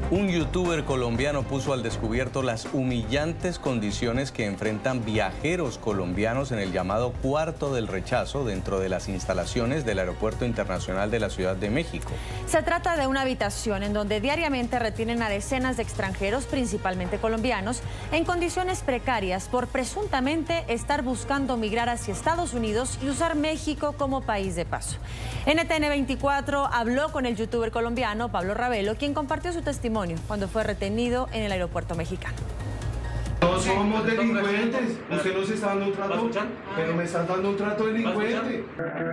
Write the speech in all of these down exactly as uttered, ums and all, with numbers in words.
Un youtuber colombiano puso al descubierto las humillantes condiciones que enfrentan viajeros colombianos en el llamado Cuarto del Rechazo dentro de las instalaciones del Aeropuerto Internacional de la Ciudad de México. Se trata de una habitación en donde diariamente retienen a decenas de extranjeros, principalmente colombianos, en condiciones precarias por presuntamente estar buscando migrar hacia Estados Unidos y usar México como país de paso. N T N veinticuatro habló con el youtuber colombiano Pablo Ravelo, quien compartió su testimonio cuando fue retenido en el aeropuerto mexicano. No somos delincuentes. Usted nos está dando un trato, pero me está dando un trato delincuente.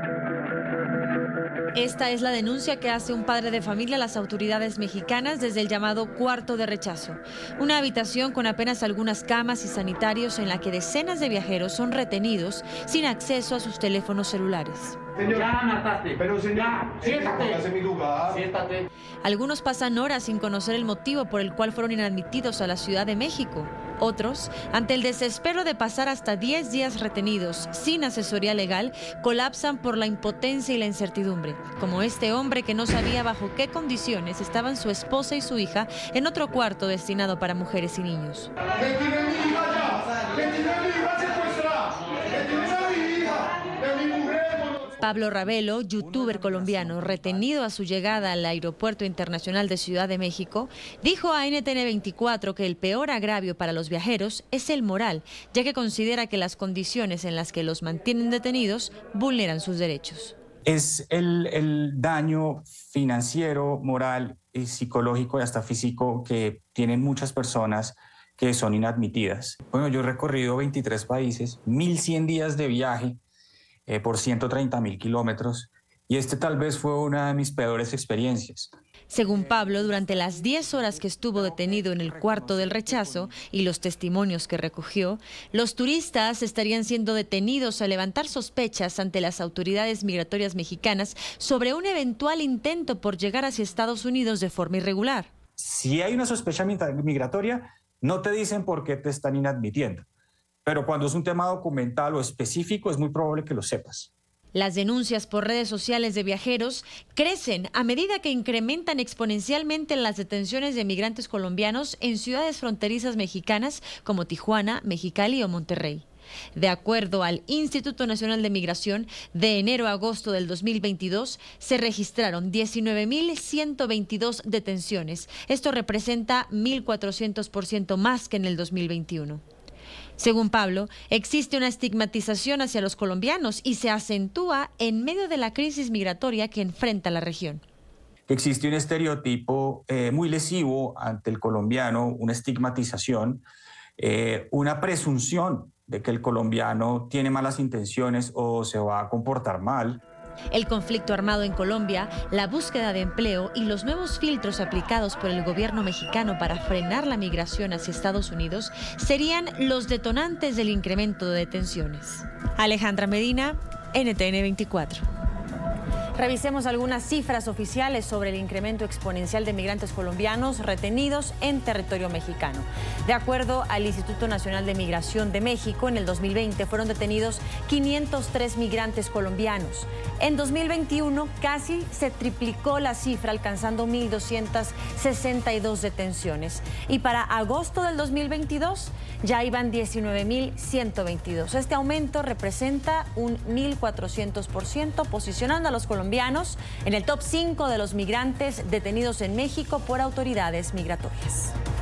Esta es la denuncia que hace un padre de familia a las autoridades mexicanas desde el llamado Cuarto de Rechazo. Una habitación con apenas algunas camas y sanitarios en la que decenas de viajeros son retenidos sin acceso a sus teléfonos celulares. Señor, ya mataste. Pero señor, ya, siéntate. póngase en mi lugar. Siéntate. Algunos pasan horas sin conocer el motivo por el cual fueron inadmitidos a la Ciudad de México. Otros, ante el desespero de pasar hasta diez días retenidos sin asesoría legal, colapsan por la impotencia y la incertidumbre, como este hombre que no sabía bajo qué condiciones estaban su esposa y su hija en otro cuarto destinado para mujeres y niños. ¡Me tiene mi hija ya! ¡Me tiene mi hija secuestrada! ¡Me tiene a mi hija! ¡De mi mujer! Pablo Ravelo, youtuber colombiano retenido a su llegada al Aeropuerto Internacional de Ciudad de México, dijo a N T N veinticuatro que el peor agravio para los viajeros es el moral, ya que considera que las condiciones en las que los mantienen detenidos vulneran sus derechos. Es el, el daño financiero, moral, y psicológico y hasta físico que tienen muchas personas que son inadmitidas. Bueno, yo he recorrido veintitrés países, mil cien días de viaje, Eh, por ciento treinta mil kilómetros, y este tal vez fue una de mis peores experiencias. Según Pablo, durante las diez horas que estuvo detenido en el Cuarto del Rechazo y los testimonios que recogió, los turistas estarían siendo detenidos al levantar sospechas ante las autoridades migratorias mexicanas sobre un eventual intento por llegar hacia Estados Unidos de forma irregular. Si hay una sospecha migratoria, no te dicen por qué te están inadmitiendo. Pero cuando es un tema documental o específico, es muy probable que lo sepas. Las denuncias por redes sociales de viajeros crecen a medida que incrementan exponencialmente las detenciones de migrantes colombianos en ciudades fronterizas mexicanas como Tijuana, Mexicali o Monterrey. De acuerdo al Instituto Nacional de Migración, de enero a agosto del dos mil veintidós se registraron diecinueve mil ciento veintidós detenciones. Esto representa mil cuatrocientos por ciento más que en el dos mil veintiuno. Según Pablo, existe una estigmatización hacia los colombianos y se acentúa en medio de la crisis migratoria que enfrenta la región. Existe un estereotipo eh, muy lesivo ante el colombiano, una estigmatización, eh, una presunción de que el colombiano tiene malas intenciones o se va a comportar mal. El conflicto armado en Colombia, la búsqueda de empleo y los nuevos filtros aplicados por el gobierno mexicano para frenar la migración hacia Estados Unidos serían los detonantes del incremento de detenciones. Alejandra Medina, N T N veinticuatro. Revisemos algunas cifras oficiales sobre el incremento exponencial de migrantes colombianos retenidos en territorio mexicano. De acuerdo al Instituto Nacional de Migración de México, en el dos mil veinte fueron detenidos quinientos tres migrantes colombianos. En dos mil veintiuno casi se triplicó la cifra, alcanzando mil doscientas sesenta y dos detenciones. Y para agosto del dos mil veintidós ya iban diecinueve mil ciento veintidós. Este aumento representa un mil cuatrocientos por ciento, posicionando a los colombianos en el top cinco de los migrantes detenidos en México por autoridades migratorias.